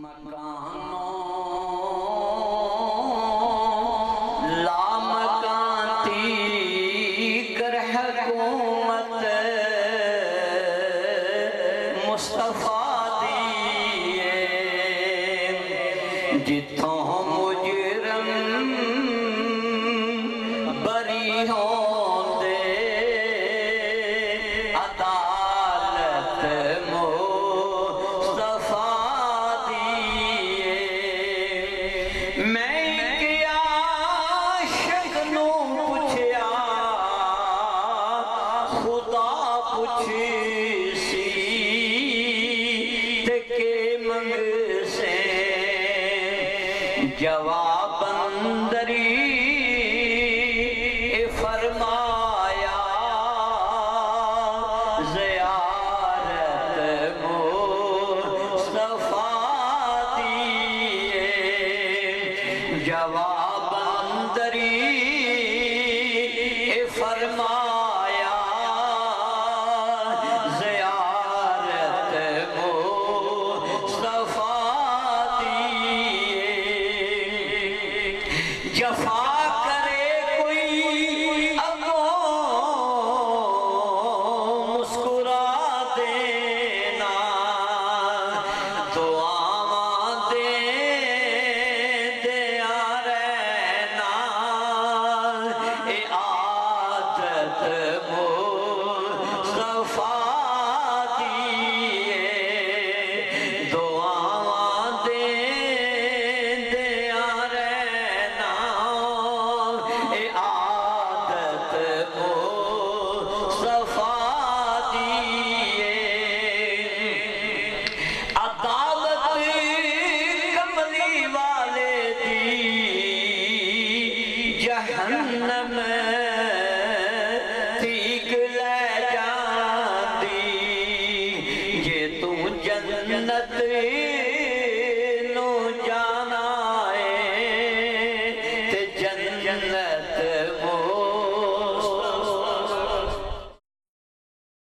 مکانوں لامکانتی کر حکومت مصطفیٰ دیئے جتوں مجرم بری ہوں دے عدالت مصطفیٰ دیئے میں کیا شکنوں پوچھیا خدا پوچھی سی تکے منگ سے جواب اندری فرمایا زیارت مصطفیٰ دیئے جواب اندری فرمایا زیارت مصطفیٰ دیئے جفا کرے کوئی مسکرا دینا دعاواں دیا رہنا اے عادت مصطفیٰ دیئے دعاواں دیا رہنا اے عادت مصطفیٰ دیئے عدالت کملی والے دی جہنم تیک لے جاندی یہ تو جنت نو جانا ہے تے جنت